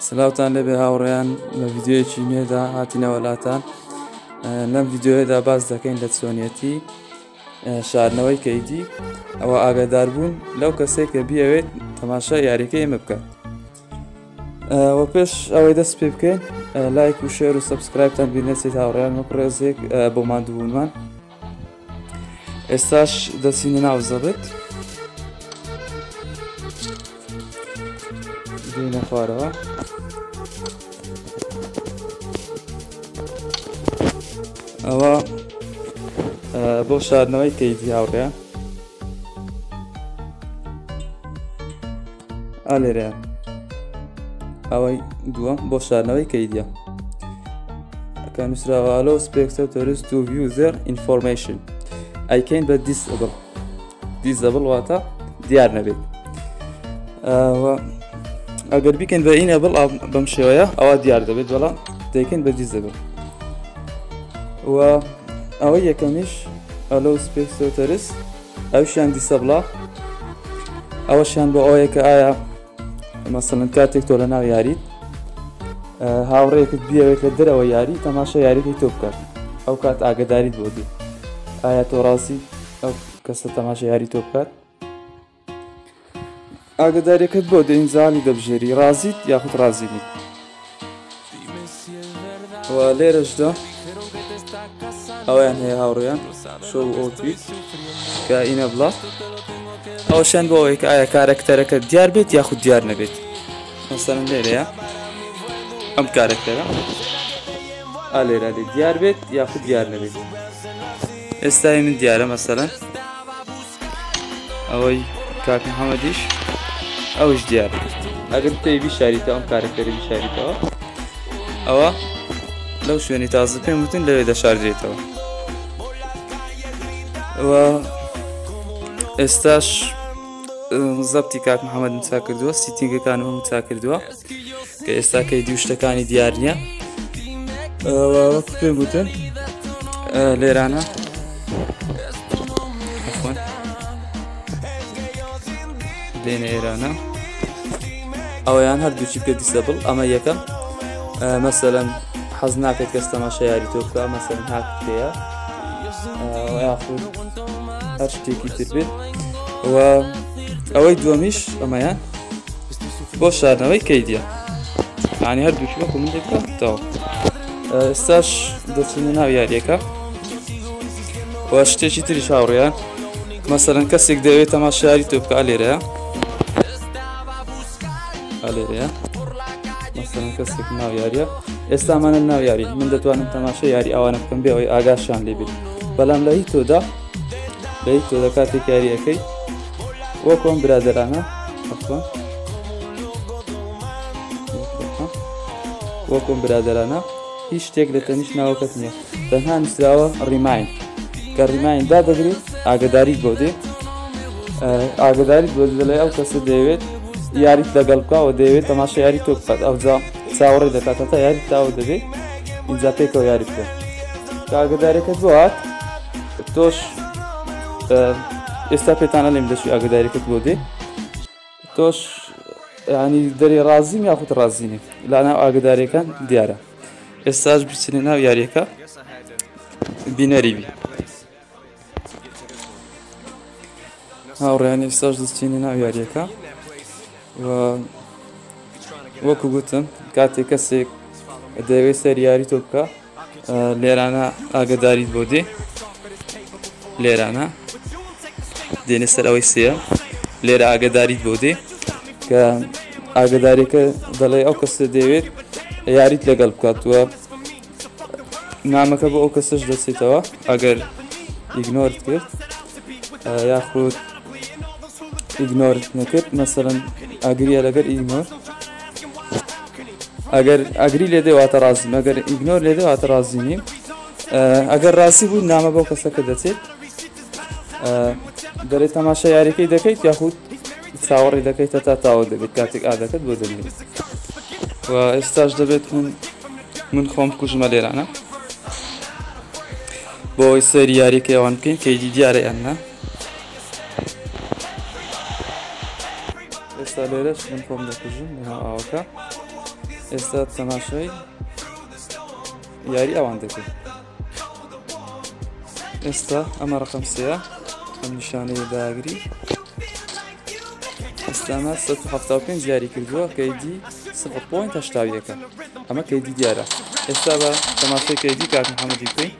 سلاوتان لەبێ هاوڕێیان لە ڤیدیۆیەکی نوێدا هاتینەوە لاتان. لەم ڤیدیۆیەدا باس دەکەین لە چۆنیەتی شاردنەوەی کەیدی ئەوە ئاگادار بوون لەو کەسێک کە بیەوێت تەماشای یاریەکەی ئێمە بکات. وە پێش ئەوەی دەست پێ بکەین لایک و شێر و سەبسکرایبتان بینێسێت هاوڕێیان وەک ڕێزێک بۆ مادووبوونمان. ئێستاش دەچینە ناو زەبت بینە خوارەوە. ئەوە بۆ شاردنەوەی کەیدی هاوڕێیان ئالێرەیان ئەوەی دووەم بۆ شاردنەوەی کەیدیە کە نووسراوە allow spectators to view their information. ئەیکەین بە disable واتە دیار نەبێت. ئەگەر بیکەین بە enable بەم شێوەیە ئەوە دیار دەبێت، بەڵام دەیکەین بە disable. و ئەوەی یەکەمیش allow spectators ئەوشیان disable، ئەوەشیان بۆ ئەوەیە کە ئایا مەسەڵەن کاتێک تۆ لە ناو یاریت هاوڕێیەکت بیەوێت لە دەرەوە یاری تەماشا یاریەکەی تۆ بکات، ئەو کات ئاگداریت بۆ دێ ئایا تۆ ڕاستی ئەو کەسە تەماشا یاری تۆ بکات. ئاگداریەکەت بۆ دێ ئینزالی دەبژێری ڕازیت یاخود ڕازینیت. و لێرەشدا ئەویان هەیە هاوڕێیان شۆ ئۆتویت کە ئینە بڵا ئەوشان بۆ ئەوەی کە ئایا کارەکتەرەکە دیار بێت یاخود دیار نەبێت. مەسەڵەن لێرەیە ئەم کارەکتەرە لێرە لێ دیار بێت یاخود دیار نەبێت. ئێستای من دیارە، مەسەڵەن ئەوەی کاک محەممەدیش ئەوش دیارە. ئەگەر پێی بیشاریتەوە ئەم کارەکتەری بیشاریتەوە ئەوە لەو شوێنی تازە پێم وتن لەوێ دەشاردرێتەوە. و ئێستاش زەبتی کاک محەممەد مچا کردووە، سیتینگەکانەوە مچا کردووە کە ئێستا کەیدی و شتەکانی دیار نییە. وەک پێم وتن لێرانە دێنە ئێرانە ئەوەیان هەردووچی پێ دیسەبڵ. ئەمە یەکەم، مەسەڵەن حەز ناکەێت کەس تەماشا یاری تۆ بکات، مەسەڵەن هاکتەیە یاخود هەر شتێکی تر بێت. و ئەوەی دووەمیش ئەمەیان بۆ شاردنەوەی کەیدیە، یعنی هەردووچی وەکو من دەکاتەوە. ئێستاش دەچینە ناو یاریەکە. و شتێکی تریش هاوڕێیان مەسەڵەن کەسێک دەوێت تەماشا یاری تۆ بکات لێرەیە مەسەڵەن کەسێک ناو یاریە. ئێستا ئەمانە ناو یاری، من دەتوانم تەماشا یاری ئەوانە بکەم بێ ئەوەی ئاگاشان لێ بێت. بەڵام لە هیچ تۆدا کاتێک یاریەکەی وەکو ئەم برادەرانە وەکۆم برادەرانە هیچ شتێک لە تەنیش ناوەکەت نییە، تەنها نووسراوە ڕیماین کە ڕیماین دادەگرێت ئاگداریت بۆ دێ، ئاگداریت بۆ دەڵێ ئەو کەسە دەیەوێت یاریت لەگەڵ بکات و دەیەوێت تەماشا یاری تۆ بکات. ئەوجا چاوەڕێ دەکاتە تا یاریت تاوە دەبێت ئینجا پێکەوە یاری بکەن. کە ئاگدارەکەت بۆ هات تۆش ئێستا پێتانە لێم دەچوی ئاگداریەکەت بۆ دێ، تۆش ینی دەری ڕازیم یاخود ڕازینێ لە ناو ئاگداریەکان دیارە. ئێستاش بچنە ناو یاریەکە بینەریبی هاوڕێیان. ئێستاش دەچینە ناو یاریەکە و وەکو گوتم کاتێک کەسێک دەوێت سەر یاری تۆ بکە لێرانە ئاگداریت بۆ دێ، لێرانە دێنە سەر ئەوەی سێە، لێرە ئاگداریت بۆ دێ کە ئاگداریەکە دەڵێ ئەو کەسە دەوێت یاریت لەگەڵ بکات. وە نامەکە بۆ ئەو کەسەش دەچێتەوە ئەگەر ئیگنۆرت کرد یاخود ئیگنۆرت نەکرد، مەسەڵەن ئاگریە لەگەر ئیگنۆر، ئەگەر ئەگری لێدێ واتە ڕازیم، ئەگەر ئیگنۆر لێدێ واتە ڕازی نیم. ئەگەر ڕاستی بوو نامە بۆ کەسەکە دەچێت، دەڵێت تەماشا یاریەکەی دەکەیت یاخود چاوەڕێ دەکەیتە تا تاوە دەبێت کاتێک ئادەکەت بۆ دەبێت. و ئێستاش دەبێت من خۆم بکوژمە لێرانە بۆ ئەوەی سەری یاریەکەی ئەوان بکەین کەیدی دیارە یان نا. ئێستا لێرەش من خۆم دەکوژم لەناو ئاوەکە ئێستا تەماشای یاری ئەوان دەکەین. ئێستا ئەمە ڕقم سێە، ئەم نیشانەیە داگری. ئێستامە 175 یاری کردووە کەیدی 0.81. ئەمە کەیدی دیارە. ئێستا بە تەماشای کەیدی کات محەممەدی بکەین.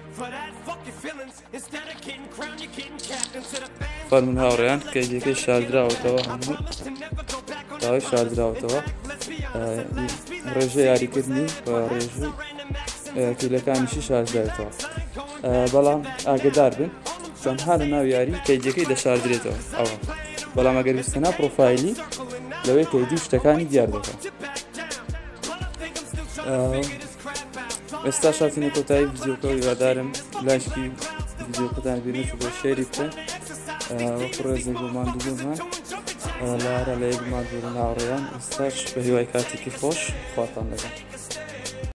فەرمون هاوڕێیان کەیدەکەی شاردراوەتەوە، هەموو داوای شاردراوەتەوە. ڕێژە یاریکردنی بە ڕێژوو کیلەکانیشی شاردراوێتەوە. بەڵام ئاگدار بن تەنها لە ناو یاری کەیدەکەی دەشاردرێتەوە ئەوە. بەڵام ئەگەر ویستەنا پرۆفایلی لەوەی کەیدی شتەکانی دیار دەکەن. ئێستا شاتینە کۆتایی ڤیدیۆکە هیوادارم لایشکی ڤیدیۆکەتان بینێت بۆ شێری بکەن. وەکو ڕێزێک بۆمان دووبمان لارە لە یەکمان بوون هاوڕێیان. ئێستاش بە هیوای کاتێکی خۆش خواتان لەگەن.